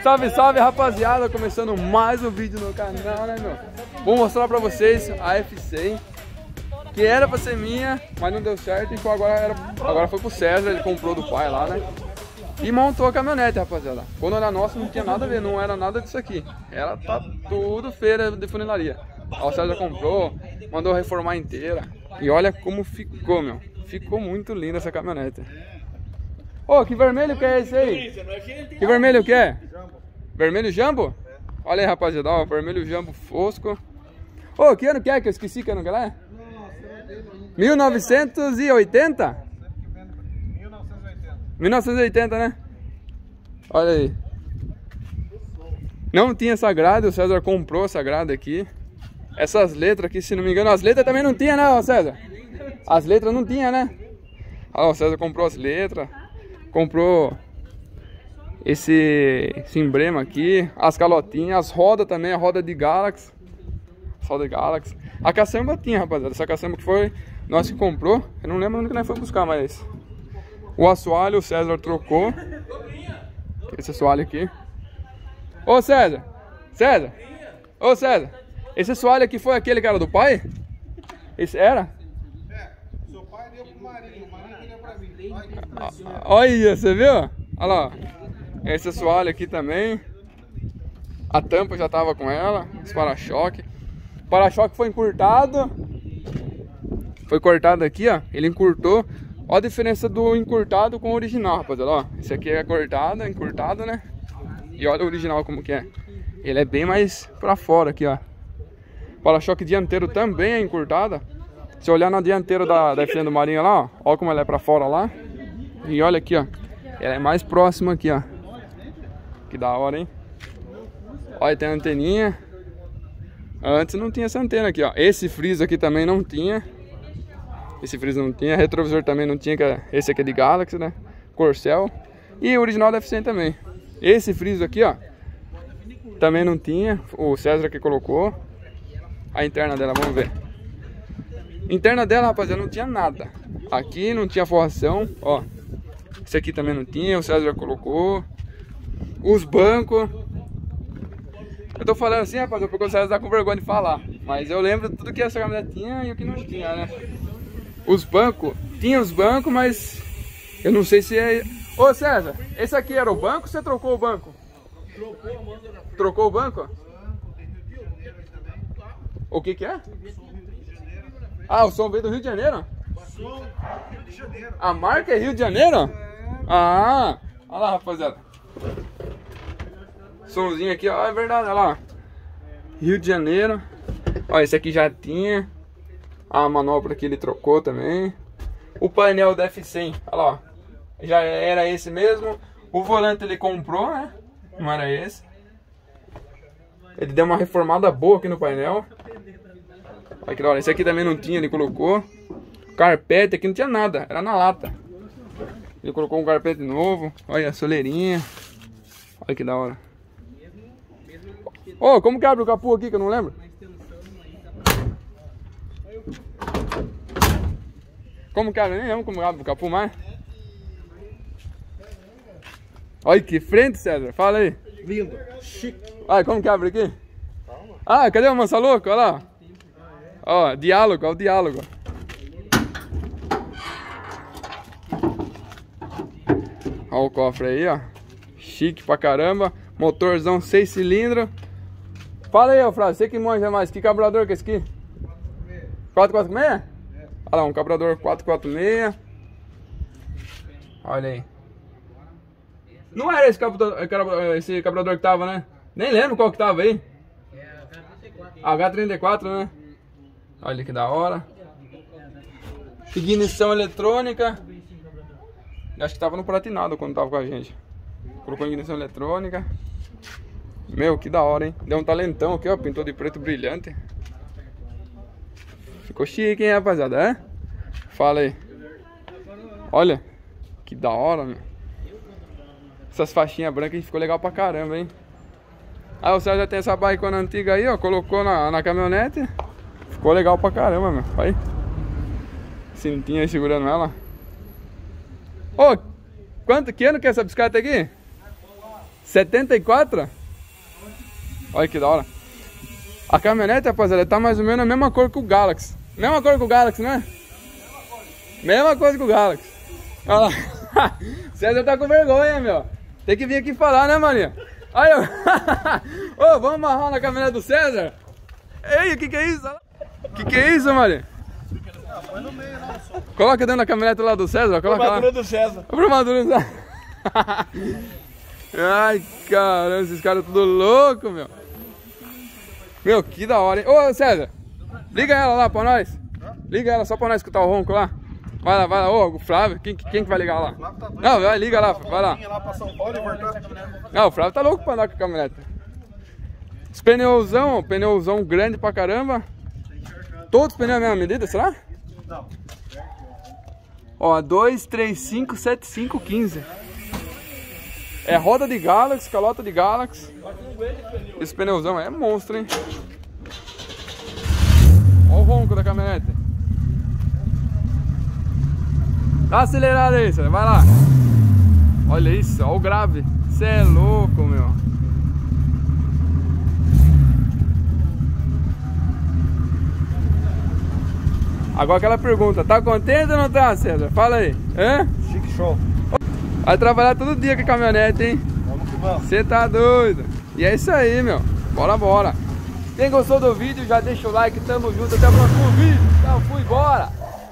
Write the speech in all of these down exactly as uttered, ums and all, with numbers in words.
Salve, salve, rapaziada, começando mais um vídeo no canal, né, meu? Vou mostrar pra vocês a F cem, que era pra ser minha, mas não deu certo, então agora, era, agora foi pro César, ele comprou do pai lá, né? E montou a caminhonete, rapaziada. Quando era nossa não tinha nada a ver, não era nada disso aqui. Ela tá tudo feira de funilaria. O César comprou, mandou reformar inteira. E olha como ficou, meu. Ficou muito linda essa caminhonete. Ô, oh, que vermelho que é esse aí? Que vermelho que é? Vermelho Jumbo? Olha aí, rapaziada, ó, vermelho Jumbo fosco. Ô, oh, que ano que é? Que eu esqueci que ano que ela é? mil novecentos e oitenta? mil novecentos e oitenta, né? Olha aí. Não tinha essa grade, o César comprou essa grade aqui. Essas letras aqui, se não me engano, as letras também não tinha, né, César? As letras não tinha, né? Ó, o César comprou as letras. Comprou esse, esse emblema aqui, as calotinhas, as rodas também, a roda de Galaxy. As rodas de Galaxy. A caçamba tinha, rapaziada. Essa caçamba que foi nós que comprou. Eu não lembro onde que nós fomos buscar, mas... O assoalho o César trocou. Esse assoalho aqui. Ô César! César! Ô César! Esse assoalho aqui foi aquele cara do pai? Esse era? É, seu pai deu pro Marinho, o Marinho deu pra mim. Olha, você viu? Olha lá. Esse assoalho aqui também. A tampa já tava com ela. Esse para-choque. O para-choque foi encurtado. Foi cortado aqui, ó. Ele encurtou. Olha a diferença do encurtado com o original, rapaziada. Ó, esse aqui é cortado, encurtado, né? E olha o original como que é. Ele é bem mais pra fora aqui, ó. O para-choque dianteiro também é encurtada. Se olhar na dianteira da, da F cem do Marinho lá, ó. Olha como ela é pra fora lá. E olha aqui, ó. Ela é mais próxima aqui, ó. Que da hora, hein? Olha, tem a anteninha. Antes não tinha essa antena aqui, ó. Esse friso aqui também não tinha. Esse friso não tinha, retrovisor também não tinha, que esse aqui é de Galaxy, né? Corcel. E o original da F cem também. Esse friso aqui, ó, também não tinha, o César que colocou. A interna dela, vamos ver. Interna dela, rapaziada, não tinha nada. Aqui não tinha forração, ó. Esse aqui também não tinha, o César colocou. Os bancos. Eu tô falando assim, rapaziada, porque o César tá com vergonha de falar. Mas eu lembro tudo que essa caminhonete tinha e o que não tinha, né? Os bancos, tinha os bancos, mas eu não sei se é... Ô César, esse aqui era o banco ou você trocou o banco? Trocou, mano. Trocou o banco? O que que é? Ah, o som veio do Rio de Janeiro? Som Rio de Janeiro. A marca é Rio de Janeiro? Ah, olha lá, rapaziada. Somzinho aqui, ó, é verdade, olha lá. Rio de Janeiro. Ó, esse aqui já tinha. A manopla que ele trocou também. O painel da F cem, olha lá, ó. Já era esse mesmo. O volante ele comprou, né? Não era esse. Ele deu uma reformada boa aqui no painel. Olha que da hora. Esse aqui também não tinha, ele colocou. Carpete aqui não tinha nada, era na lata. Ele colocou um carpete novo. Olha a soleirinha. Olha que da hora. Ô, oh, como que abre o capô aqui que eu não lembro? Como que abre? Nem lembro como abre o capô mais. Olha que frente, César. Fala aí. Lindo. Chique. Olha, como que abre aqui? Ah, cadê o Mansa Louco? Olha lá. Ó, diálogo, ó o diálogo. Olha o cofre aí, ó. Chique pra caramba. Motorzão seis cilindros. Fala aí, ô Frase, você que manja mais. Que carburador que é esse aqui? quatro quatro seis? Olha lá, um carburador quatro quatro seis. Olha aí. Não era esse carburador, esse carburador que tava, né? Nem lembro qual que tava aí. H trinta e quatro, né? Olha que da hora. Ignição eletrônica. Acho que tava no pratinado quando tava com a gente. Colocou ignição eletrônica. Meu, que da hora, hein? Deu um talentão aqui, ó. Pintou de preto brilhante. Ficou chique, hein, rapaziada? É? Fala aí. Olha. Que da hora, meu. Essas faixinhas brancas ficou legal pra caramba, hein? Aí o César já tem essa bicona antiga aí, ó. Colocou na, na caminhonete. Ficou legal pra caramba, meu. Olha aí. Cintinha aí segurando ela. Ô, quanto, que ano que é essa bicicleta aqui? setenta e quatro? Olha que da hora. A caminhonete, rapaziada, tá mais ou menos a mesma cor que o Galaxy. Mesma cor que o Galaxy, né? Mesma coisa que o Galaxy. Olha lá. César tá com vergonha, meu. Tem que vir aqui falar, né, maninha? Aí, ó. Ô, vamos amarrar na caminhonete do César? Ei, o que que é isso? O que que é isso, maninha? Coloca dentro da caminhonete lá do César. Coloca Armadura lá. do César. Armadura do César. Ai, caramba, esses caras tudo louco, meu. Meu, que da hora, hein? Ô, César, liga ela lá pra nós. Liga ela só pra nós escutar o ronco lá. Vai lá, vai lá. Ô, o Flávio, quem, quem que vai ligar lá? Não, vai, liga lá, vai lá. Não, o Flávio tá louco pra andar com a caminhonete. Os pneuzão, pneuzão grande pra caramba. Todos os pneus a mesma medida, será? Não. Ó, dois, três, cinco, sete, cinco, quinze. É roda de Galaxy, calota de Galaxy. Esse pneuzão é monstro, hein? Olha o ronco da caminhonete. Dá acelerada aí, vai lá. Olha isso, olha o grave. Você é louco, meu. Agora aquela pergunta, tá contente ou não tá, César? Fala aí. Hã? Chique show. Vai trabalhar todo dia com a caminhonete, hein? Vamos que vamos. Você tá doido? E é isso aí, meu. Bora, bora. Quem gostou do vídeo, já deixa o like. Tamo junto. Até o próximo vídeo. Então, fui, bora.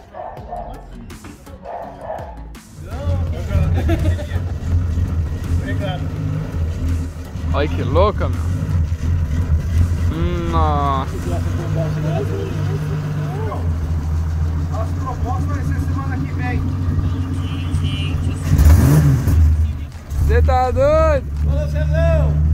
Obrigado. Olha que louca, meu. Nossa. As propostas vai ser semana que vem. Você tá doido? Ô, Cezão!